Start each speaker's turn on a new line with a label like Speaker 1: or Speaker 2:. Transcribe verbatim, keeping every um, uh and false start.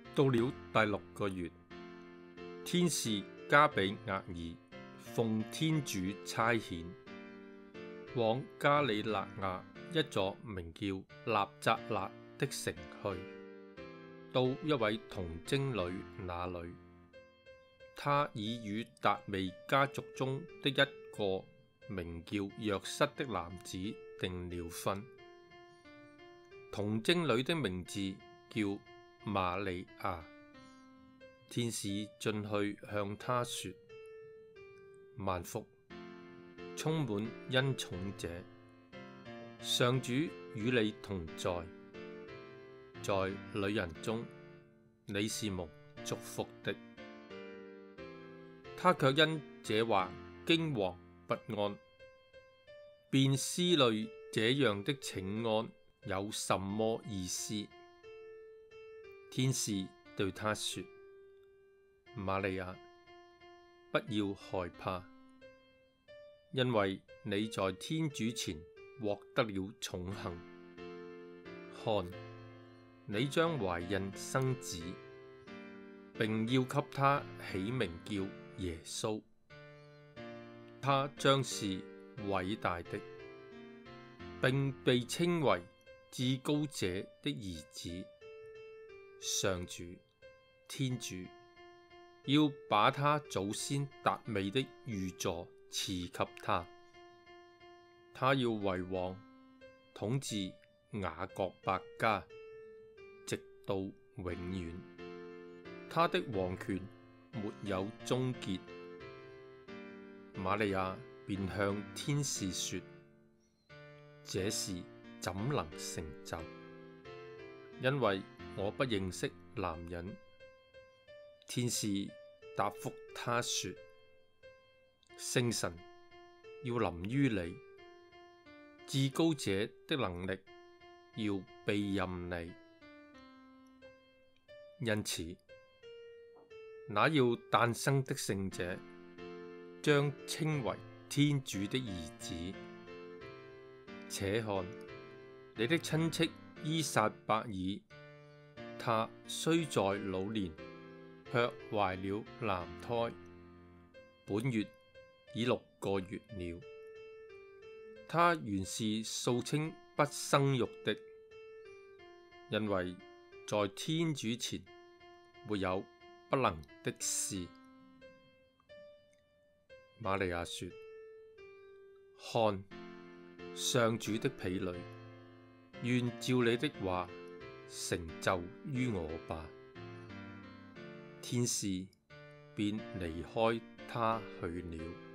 Speaker 1: 到了第六個月，天使加俾額爾奉天主差遣，往加里肋亞一座名叫納匝肋的城去，到一位童貞女那裏，她已與達味家族中的一個名叫若瑟的男子訂了婚。童貞女的名字叫瑪利亞。天使進去向她說：萬福，充滿恩寵者，上主與你同在，在女人中你是蒙祝福的。她卻因這話驚惶不安，便思慮這樣的請安有什麼意思。天使對她說：瑪利亞，不要害怕，因為你在天主前獲得了寵幸。看，你將懷孕生子，並要給他起名叫耶穌。他將是偉大的，並被稱為至高者的兒子。上主天主要把他祖先達味的御座賜給他，他要為王，統治雅各伯家，直到永遠。他的王權沒有終結。瑪利亞便向天使說：這事怎能成就？因為我不認識男人。天使答覆他說：聖神要臨於你，至高者的能力要庇蔭你，因此那要誕生的聖者將稱為天主的兒子。且看，你的親戚依撒伯爾，她雖在老年，卻懷了男胎，本月已六個月了。她原是素稱不生育的，因為在天主前沒有不能的事。瑪利亞說：看，上主的婢女，願照你的話成就於我吧。天使便離開她去了。